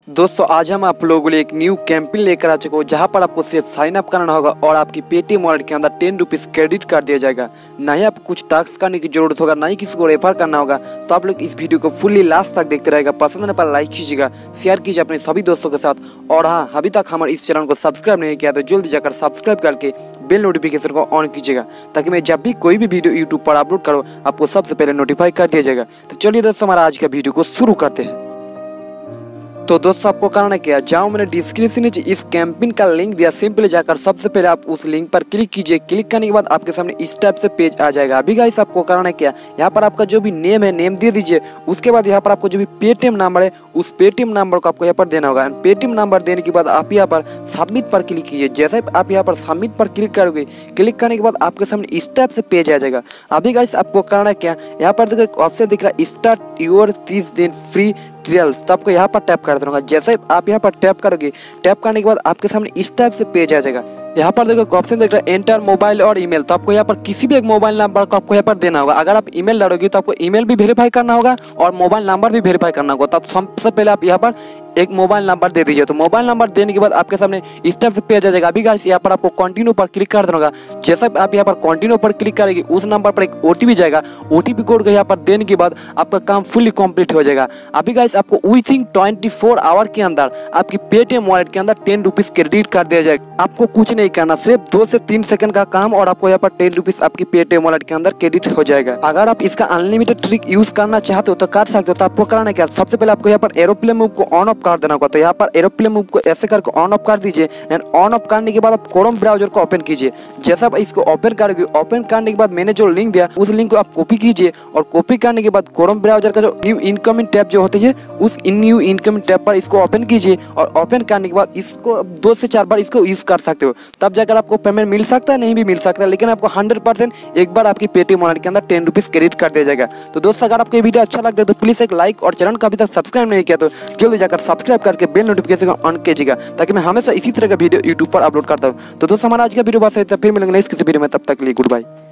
दोस्तों आज हम आप लोगों के लिए एक न्यू कैंपेन लेकर आ चुके हो जहां पर आपको सिर्फ साइन अप करना होगा और आपकी पेटीएम वॉलेट के अंदर 10 रुपीज़ क्रेडिट कर दिया जाएगा। ना ही आपको कुछ टास्क करने की जरूरत होगा, ना ही किसी को रेफर करना होगा। तो आप लोग इस वीडियो को फुल्ली लास्ट तक देखते रहेगा। पसंद आने पर लाइक कीजिएगा, शेयर कीजिए अपने सभी दोस्तों के साथ। और हाँ, अभी तक हमारे इस चैनल को सब्सक्राइब नहीं किया तो जल्दी जाकर सब्सक्राइब करके बेल नोटिफिकेशन को ऑन कीजिएगा, ताकि मैं जब भी कोई भी वीडियो यूट्यूब पर अपलोड करूँ आपको सबसे पहले नोटिफाई कर दिया जाएगा। तो चलिए दोस्तों, हमारा आज का वीडियो को शुरू करते हैं। तो दोस्तों आपको करना क्या है, जाओ मैंने डिस्क्रिप्शन नीचे इस कैंपेन का लिंक दिया, सिंपली जाकर सबसे पहले आप उस लिंक पर क्लिक कीजिए। क्लिक करने के बाद आपके सामने इस टाइप से पेज आ जाएगा। अभी गाइस आपको करना क्या, यहाँ पर आपका जो भी नेम है नेम दे दीजिए। उसके बाद यहाँ पर आपको जो भी पेटीएम नंबर है उस पेटीएम नंबर को आपको यहाँ पर देना होगा। पेटीएम नंबर देने के बाद आप यहाँ पर सबमिट पर क्लिक कीजिए। जैसे आप यहाँ पर सबमिट पर क्लिक करोगे, क्लिक करने के बाद आपके सामने इस टाइप से पेज आ जाएगा। अभी गाइस आपको करना क्या, यहाँ पर देखो एक ऑप्शन दिख रहा है स्टार्ट योर 30 दिन फ्री ट्रायल्स, तो आपको यहाँ पर टैप कर देना होगा। जैसे आप यहाँ पर टैप करोगे, टैप करने के बाद आपके सामने इस टाइप से पेज आ जाएगा। यहाँ पर देखो ऑप्शन देख रहा है एंटर मोबाइल और ईमेल, तो आपको यहाँ पर किसी भी एक मोबाइल नंबर को आपको यहाँ पर देना होगा। अगर आप ईमेल डालोगे तो आपको ईमेल भी वेरीफाई करना होगा और मोबाइल नंबर भी वेरीफाई करना होगा। तो सबसे पहले आप यहाँ पर एक मोबाइल नंबर दे दीजिए। तो मोबाइल नंबर देने के बाद आपके सामने इस टाइप से पेज आ जाएगा। अभी गाइस यहाँ पर आपको कंटिन्यू पर क्लिक कर देना होगा। जैसे आप यहाँ पर कंटिन्यू पर क्लिक करेंगे, उस नंबर पर एक ओटीपी जाएगा। ओटीपी कोड को यहाँ पर देने के बाद आपका काम फुल्ली कंप्लीट हो जाएगा। अभी गाइस आपको विथिन 24 आवर के अंदर आपकी पेटीएम वॉलेट के अंदर 10 रुपीज़ क्रेडिट कर दिया जाएगा। आपको कुछ नहीं करना, सिर्फ 2 से 3 सेकंड का काम और आपको यहाँ पर 10 रुपीज़ आपकी पेटीएम वॉलेट के अंदर क्रेडिट हो जाएगा। अगर आप इसका अनलिमिटेड ट्रिक यूज करना चाहते हो तो कर सकते हो। तो आपको करना क्या, सबसे पहले आपको यहाँ पर एरोप्लेन मूव को ऑन ऑफ कर देना होगा। तो यहाँ पर एरोप्लेन मूव को ऐसे करके ऑन ऑफ कर दीजिए। एंड ऑन ऑफ करने के बाद आप क्रोम ब्राउजर को ओपन कीजिए। जैसा आप इसको ओपन करोगे, ओपन करने के बाद मैंने जो लिंक दिया उस लिंक को आप कॉपी कीजिए। और कॉपी करने के बाद क्रोम ब्राउजर का जो न्यू इनकमिंग टैब जो होती है उस न्यू इनकमिंग टैब पर इसको ओपन कीजिए। और ओपन करने के बाद इसको 2 से 4 बार इसको यूज कर सकते हो, तब जाकर आपको पेमेंट मिल सकता है, नहीं भी मिल सकता है, लेकिन आपको 100% एक बार आपकी पेटीएम वॉलेट के अंदर 10 रुपीज़ क्रेडिट कर दिया जाएगा। तो दोस्तों अगर आपको ये वीडियो अच्छा लगता है तो प्लीज़ एक लाइक, और चैनल को अभी तक सब्सक्राइब नहीं किया तो जल्दी जाकर सब्सक्राइब करके बेल नोटिफिकेशन को ऑन कीजिएगा, ताकि मैं हमेशा इसी तरह का वीडियो यूट्यूब पर अपलोड करता हूँ। तो दोस्तों हमारा आज का वीडियो बस है, फिर मिलेंगे नेक्स्ट किसी वीडियो में, तब तक के लिए गुड बाय।